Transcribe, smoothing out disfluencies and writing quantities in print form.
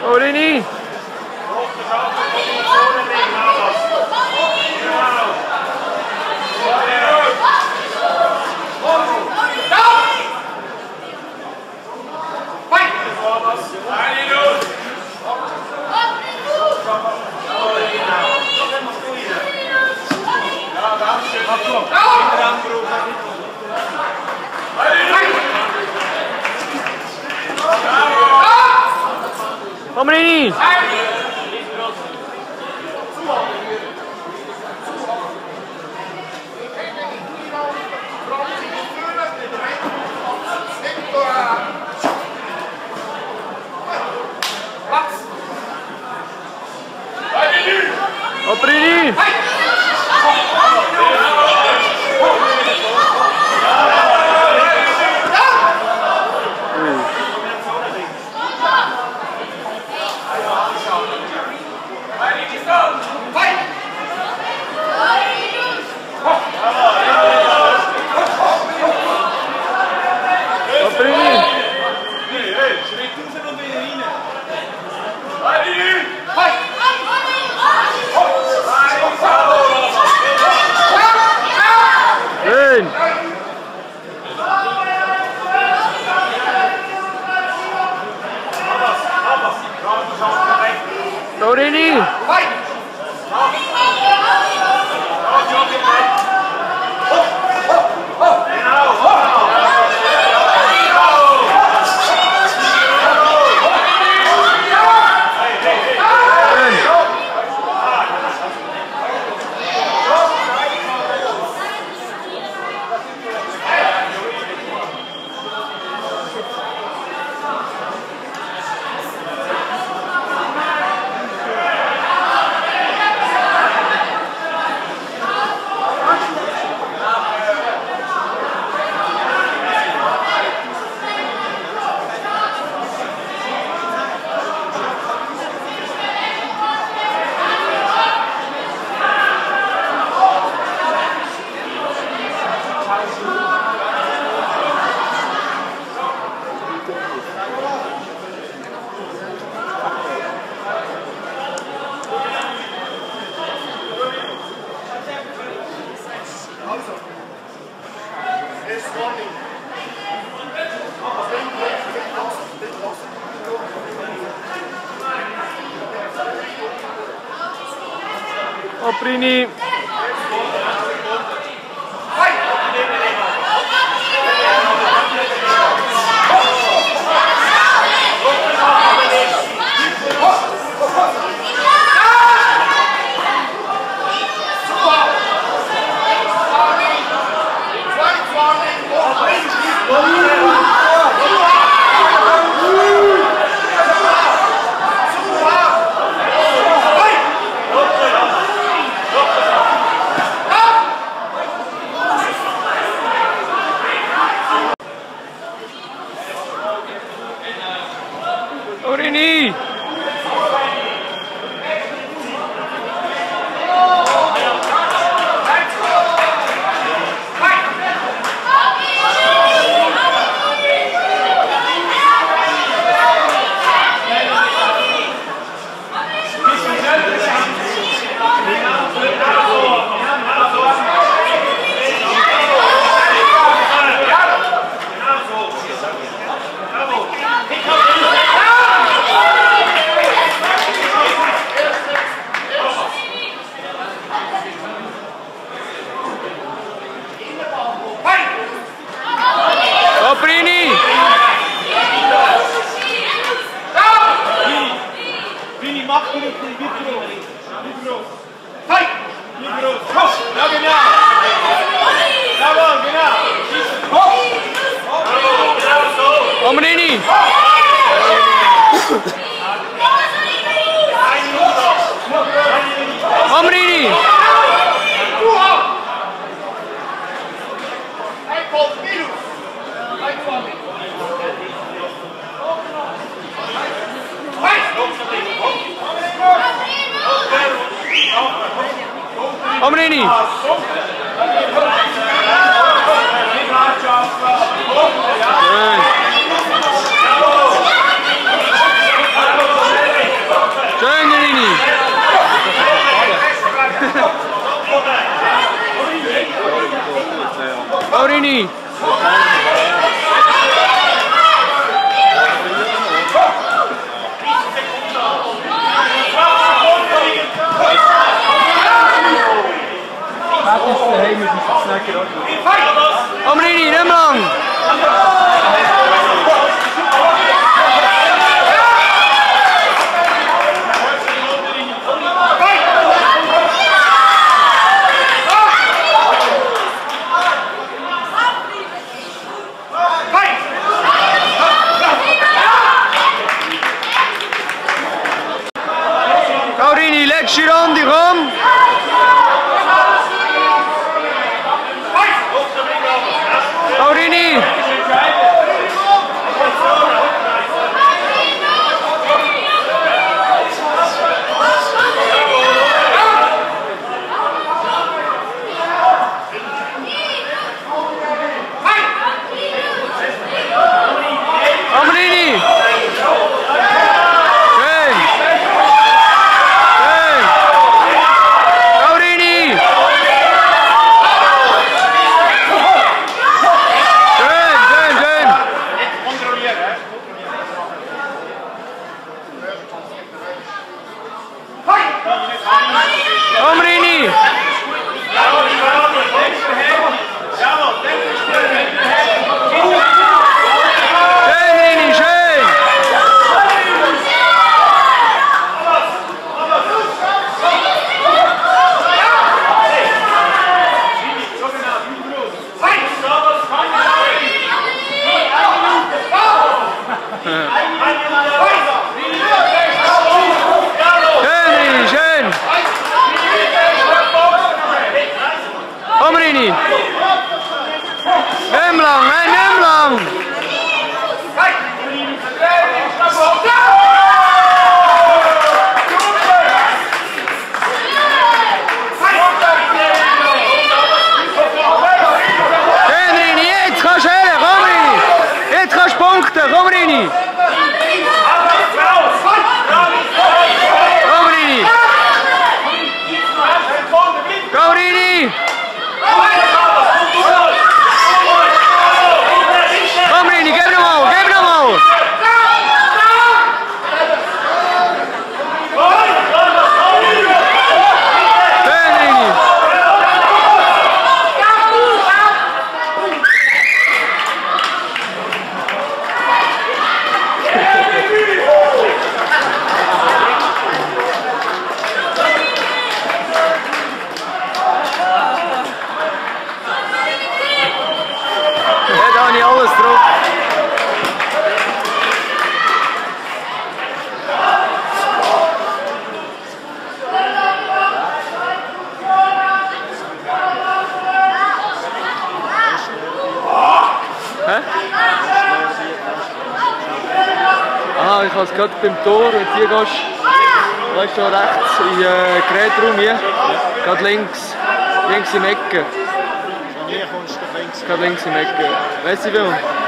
Orini! Orini! Orini! Orini! Orini! Orini! Orini! Vini, mach ihn nicht Mikro. Hey! Mikro. Hoch! Ja, genau. Jawohl, genau. Hoch! Genau so. Orini! Orini! Orini! Komm, Rini! Schön, Rini, schön! Schön, Rini, schön! Komm, Rini! Nimm lang, nein, nimm lang! Schön, Rini, jetzt kannst du hören, komm, Rini! Jetzt kannst du punkten, komm, Rini! Komm, Rini! Komm, Rini! Komm, Rini, gib noch mal, gib noch mal! Schön, Rini! Ja, da habe ich alles drauf. Hä? Aha, ich habe es gerade beim Tor, wenn du hier gehst, weißt du, rechts in den Gerätraum hier, gerade links im Ecke. Von hier kommst du links. Gerade links im Ecke. Weißt du, wie?